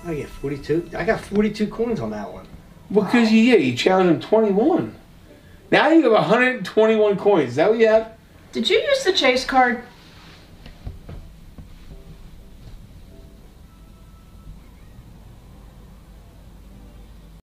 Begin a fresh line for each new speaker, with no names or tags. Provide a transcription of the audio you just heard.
I get 42. I got 42 coins on that one.
Because you challenged him 21. Now you have 121 coins. Is that what you have?
Did you use the chase card?